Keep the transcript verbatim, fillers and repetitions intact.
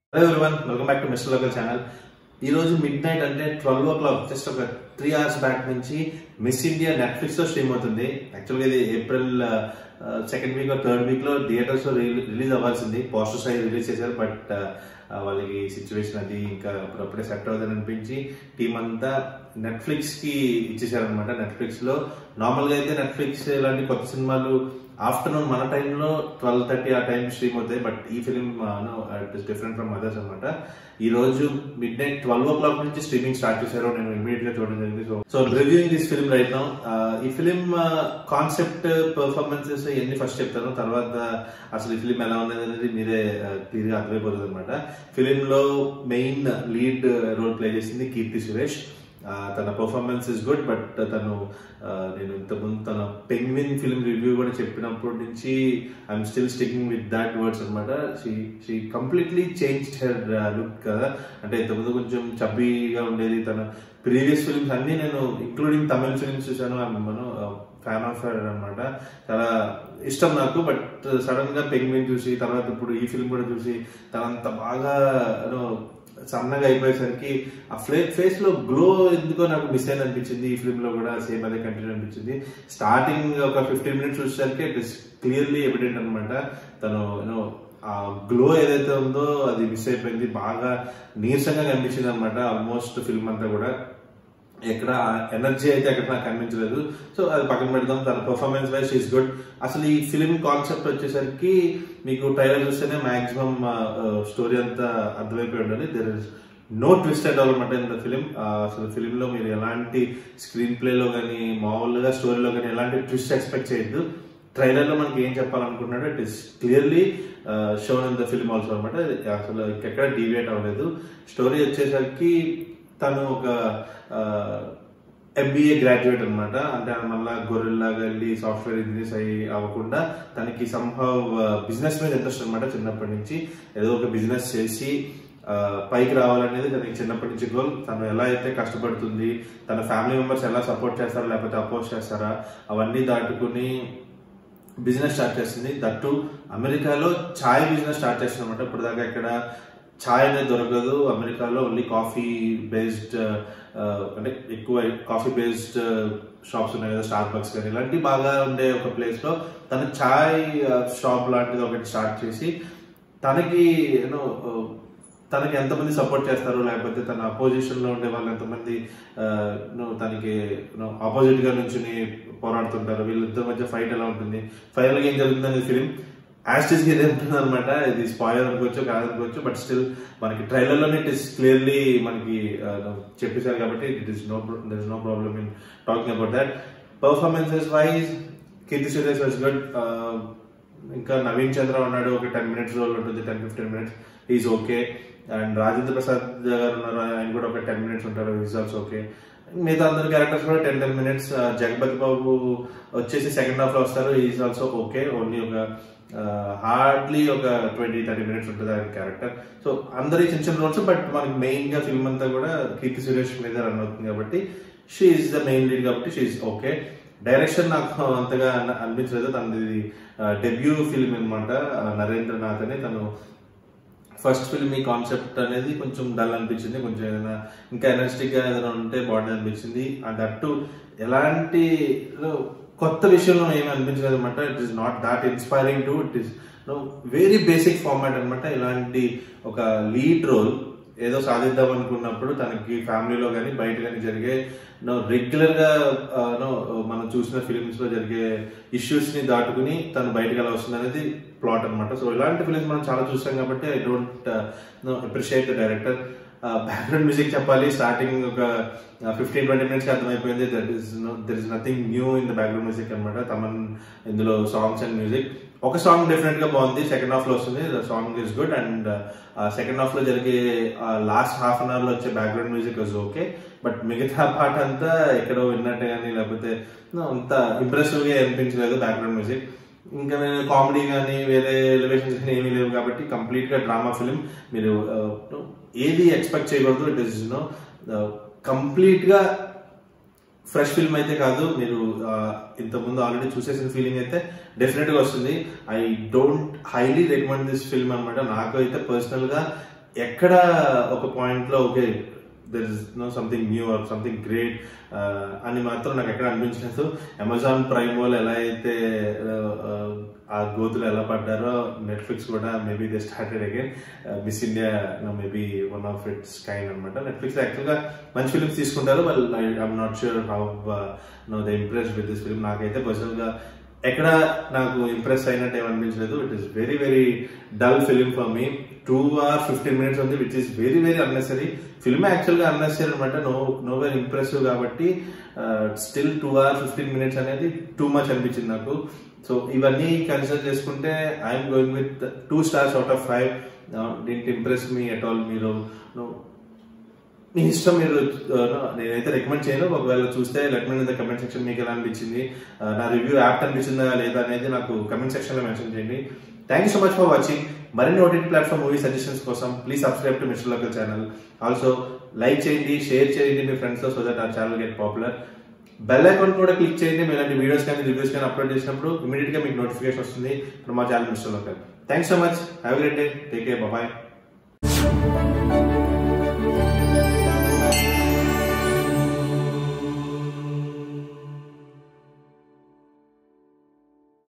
Hello everyone, welcome back to Mister Local channel. ఈ రోజు midnight అంటే twelve o'clock just ఒక three hours back నుంచి Miss India Netflix లో stream అవుతుంది. యాక్చువల్గా ఇది April second week third week లో థియేటర్స్ లో రిలీజ్ అవ్వాల్సింది. పోస్టర్స్ అయి రిలీజ్ చేశారు, బట్ వాళ్ళకి సిచ్యువేషన్ అది ఇంకా అప్పుడప్పుడే సెట్ అవుతుందని అనిపించి టీం అంతా నెట్ఫ్లిక్స్ కి ఇచ్చేసారు అనమాట. నెట్ఫ్లిక్స్ లో నార్మల్ గా అయితే నెట్ఫ్లిక్స్ ఇలాంటి కొత్త సినిమాలు ఆఫ్టర్నూన్ మన టైంలో ట్వెల్వ్ థర్టీ ఆ టైం స్ట్రీమ్ అవుతాయి, బట్ ఈ film it is different from others అనమాట. ఈ రోజు midnight twelve o'clock నుంచి స్ట్రీమింగ్ స్టార్ట్ చేశారు. నేను ఇమీడియట్ గా చూడడం జరిగింది. So so reviewing this film right now. ఈ ఫిలిం కాన్సెప్ట్, పర్ఫార్మెన్సెస్ ఎన్ని ఫస్ట్ చెప్తాను, తర్వాత అసలు ఈ ఫిలిం ఎలా ఉన్నది అనేది మీరే క్లియర్ గా అర్థమైపోతుంది అనమాట. ఫిలిం లో మెయిన్ లీడ్ రోల్ ప్లే చేసింది కీర్తి సురేష్. తన పర్ఫార్మెన్స్ ఇస్ గుడ్, బట్ తను నేను ఇంతకుముందు తన పెంగ్విన్ ఫిల్మ్ రివ్యూ కూడా చెప్పినప్పటి నుంచి I'm still sticking with that words అనమాట. She she completely changed her look కదా. అంటే ఇంతకుముందు కొంచెం చబ్బీగా ఉండేది. తన ప్రీవియస్ ఫిల్మ్స్ అన్ని నేను ఇంక్లూడింగ్ తమిళ ఫిల్మ్స్ చూసాను. మనం ఫ్యాన్ ఆఫ్ హర్ అనమాట. చాలా ఇష్టం నాకు. బట్ సడన్ గా పెంగ్విన్ చూసి తర్వాత ఇప్పుడు ఈ ఫిల్మ్ కూడా చూసి తనంత బాగా సన్నగా అయిపోయేసరికి ఆ ఫ్లే ఫేస్ లో గ్లో ఎందుకో నాకు మిస్ అయిన అనిపించింది. ఈ ఫిల్మ్ లో కూడా సేమ్ అదే కంటిన్యూ అనిపించింది. స్టార్టింగ్ ఒక ఫిఫ్టీన్ మినిట్స్ చూసేసరికి ఇట్ ఇస్ క్లియర్లీ ఎవిడెంట్ అనమాట. తను యూనో ఆ గ్లో ఏదైతే ఉందో అది మిస్ అయిపోయింది. బాగా నీరసంగా కనిపించింది అనమాట ఆల్మోస్ట్ ఫిల్మ్ అంతా కూడా. ఎక్కడ ఎనర్జీ అయితే అక్కడ నాకు కనిపించలేదు. సో అది పక్కన పెడదాం. తన పర్ఫార్మెన్స్ వైజ్ ఈస్ గుడ్. అసలు ఈ ఫిలిం కాన్సెప్ట్ వచ్చేసరికి మీకు ట్రైలర్ చూస్తేనే మాక్సిమం స్టోరీ అంతా అర్థమైపోయి ఉండాలి. There is no twist at all అనమాట ఇన్ ద ఫిలిం. అసలు ఫిలిం లో మీరు ఎలాంటి స్క్రీన్ ప్లేలో కానీ మామూలుగా స్టోరీలో కానీ ఎలాంటి ట్విస్ట్ ఎక్స్పెక్ట్ చేయొద్దు. ట్రైలర్ లో మనకి ఏం చెప్పాలనుకున్నాడో it is clearly shown in the film also అనమాట. అసలు ఎక్కడ డీవియేట్ అవ్వలేదు. స్టోరీ వచ్చేసరికి తను ఒక ఎంబీఏ గ్రాడ్యుయేట్ అనమాట. అంటే మళ్ళా గొర్రెల్లాగా వెళ్ళి సాఫ్ట్వేర్ ఇంజనీర్స్ అయ్యి అవ్వకుండా తనకి సంహవ్ బిజినెస్ మీద ఇంట్రెస్ట్ అనమాట. చిన్నప్పటి నుంచి ఏదో ఒక బిజినెస్ చేసి పైకి రావాలనేది తనకి చిన్నప్పటి నుంచి గోల్. తను ఎలా అయితే కష్టపడుతుంది, తన ఫ్యామిలీ మెంబర్స్ ఎలా సపోర్ట్ చేస్తారా లేకపోతే అపోజ్ చేస్తారా అవన్నీ దాటుకుని బిజినెస్ స్టార్ట్ చేస్తుంది. దట్టు అమెరికాలో ఛాయ్ బిజినెస్ స్టార్ట్ చేస్తుంది అనమాట. ఇప్పుడు దాకా ఇక్కడ ఛాయ్ అనేది దొరకదు అమెరికాలో. ఓన్లీ కాఫీ బేస్డ్ అంటే ఎక్కువ కాఫీ బేస్డ్ షాప్స్ ఉన్నాయి కదా, స్టార్ బక్స్ కానీ ఇలాంటివి బాగా ఉండే ఒక ప్లేస్ లో తన ఛాయ్ షాప్ లాంటిది ఒకటి స్టార్ట్ చేసి తనకి యూనో తనకి ఎంతమంది సపోర్ట్ చేస్తారు లేకపోతే తన అపోజిషన్ లో ఉండే వాళ్ళు ఎంతమంది తనకి ఆపోజిట్ గా నుంచి పోరాడుతుంటారు, వీళ్ళిద్దరి మధ్య ఫైట్ ఎలా ఉంటుంది, ఫైనల్ గా ఏం జరుగుతుంది అనేది ఫిలిం యాస్టిస్ గా ఉంటుంది అనమాట. ఇది స్పాయిలర్ అనుకోవచ్చు కాదనుకోవచ్చు, బట్ స్టిల్ మనకి ట్రైలర్ లోనే ఇట్ ఇస్ క్లియర్లీ మనకి చెప్పేశారు కాబట్టి it is no there is no problem in talking about that. Performances wise Keerthy Suresh was good. ఇంకా నవీన్ చంద్ర ఉన్నాడు, ఒక టెన్ మినిట్స్ రోల్ ఉంటుంది, ten fifteen minutes is okay. And Rajendra Prasad garu ఉన్నారు, ఆయన కూడా ఒక టెన్ మినిట్స్ ఉంటారు, ఈజ్ ఆల్సో ఓకే. మిగతా అందరి క్యారెక్టర్స్ కూడా టెన్ టెన్ మినిట్స్. జగపతి బాబు వచ్చేసి సెకండ్ హాఫ్ లో వస్తారు, ఈజ్ ఆల్సో ఓకే. ఓన్లీ ఒక హార్డ్లీ ఒక ట్వంటీ థర్టీ మినిట్స్ ఉంటుంది ఆయన క్యారెక్టర్. సో అందరి చిన్న చిన్న రోల్స్, బట్ మనకి మెయిన్ గా ఫిల్మ్ అంతా కూడా కీర్తి సురేష్ మీద రన్ అవుతుంది కాబట్టి she is the main lead కాబట్టి షీ ఈజ్ ఓకే. డైరెక్షన్ నాకు అంతగా అనిపించలేదు. తనది డెబ్యూ ఫిల్మ్ అనమాట. నరేంద్రనాథ్ అని తను ఫస్ట్ ఫిల్మ్. ఈ కాన్సెప్ట్ అనేది కొంచెం డల్ అనిపించింది. కొంచెం ఏదైనా ఇంకా ఎనర్జెటిక్ గా ఏదైనా ఉంటే బాగుంటుంది అనిపించింది. అండ్ అటు ఎలాంటి కొత్త విషయంలో ఏమి అనిపించలేదు అనమాట. It is not that inspiring to it is very basic format అనమాట. ఇలాంటి ఒక లీడ్ రోల్ ఏదో సాధిద్దాం అనుకున్నప్పుడు తనకి ఫ్యామిలీలో కానీ బయట కానీ జరిగే నో రెగ్యులర్ గా నో మనం చూసిన ఫిలిమ్స్ లో జరిగే ఇష్యూస్ ని దాటుకుని తను బయటకు ఎలా వస్తుంది అనేది ప్లాట్ అనమాట. సో ఇలాంటి ఫిలిమ్స్ మనం చాలా చూస్తాం కాబట్టి I don't know appreciate the director. Background music చెప్పాలి. స్టార్టింగ్ ఒక ఫిఫ్టీన్ ట్వంటీ మినిట్స్ కి అర్థమైపోయింది that is there is nothing new in the background music అనమాట. తమన్ ఇందులో సాంగ్స్ అండ్ మ్యూజిక్ ఒక సాంగ్ డెఫినెట్ గా బాగుంది, సెకండ్ హాఫ్ లో వస్తుంది. The song is good. And second half లో జరిగే లాస్ట్ హాఫ్ అన్ అవర్ లో వచ్చే background music was okay. But మిగతా పాట అంతా ఎక్కడో విన్నట్టు కానీ లేకపోతే అంత ఇంప్రెసివ్ గా అనిపించలేదు బ్యాక్గ్రౌండ్ మ్యూజిక్. ఇంకా నేను కామెడీ కానీ వేరే ఎలివేషన్స్ కానీ ఏమీ లేవు కాబట్టి కంప్లీట్ గా డ్రామా ఫిలిం. మీరు ఏది ఎక్స్పెక్ట్ చేయకూడదు. ఇట్ ఈస్ నో కంప్లీట్ గా ఫ్రెష్ ఫిల్మ్ అయితే కాదు. మీరు ఇంతకుముందు ఆల్రెడీ చూసేసిన ఫీలింగ్ అయితే డెఫినెట్ గా వస్తుంది. I don't highly recommend this film అనమాట. నాకు అయితే పర్సనల్ గా ఎక్కడ ఒక పాయింట్లో okay there is no something new or something great అని మాత్రం నాకు ఎక్కడ అనిపించలేదు. అమెజాన్ ప్రైమ్ వాళ్ళు ఎలా అయితే ఆ గోతులు ఎలా పడ్డారో నెట్ఫ్లిక్స్ కూడా maybe they started again. Miss India maybe one of its kind అనమాట. నెట్ఫ్లిక్స్ యాక్చువల్గా మంచి ఫిల్మ్స్ తీసుకుంటారు. వాళ్ళు I'm not sure how no they impress with this film. నాకైతే పర్సనల్గా ఎక్కడ నాకు ఇంప్రెస్ అయినట్టు ఏమనిపించలేదు. It is very very dull film for me. Two hour fifteen minutes ఉంది which is very very unnecessary. Film యాక్చువల్గా అన్నెసరీ అనమాట. నో నో వెరీ ఇంప్రెసివ్ కాబట్టి still two hour fifteen minutes అనేది టూ మచ్ అనిపించింది నాకు. So ఇవన్నీ consider చేసుకుంటే I'm going with two stars out of five. Didn't impress me at all. మీరు మీ ఇష్టం, మీరు నేనైతే రికమెండ్ చేయను. ఒకవేళ చూస్తే let me in the comment section మీకు ఎలా అనిపించింది, నా రివ్యూ యాప్ట్ అనిపించిందా లేదా అనేది నాకు కమెంట్ సెక్షన్లో మెన్షన్ చేయండి. Thank you so much for watching. మరిన్ని ఓటీటీ ప్లాట్ఫామ్ మూవీ సజెషన్స్ కోసం please subscribe to mister local channel. Also like చేయండి, షేర్ చేయండి మీ ఫ్రెండ్స్తో, సో దట్ ఆ channel get popular. Bell icon కూడా క్లిక్ చేయండి. మేము ఇలాంటి వీడియోస్ కానీ రివ్యూస్ కానీ అప్లోడ్ చేసినప్పుడు ఇమీడియట్ గా మీకు నోటిఫికేషన్ వస్తుంది ఫ్రమ్ మా channel mister local. Thanks so much. Have a great day. Take care. Bye.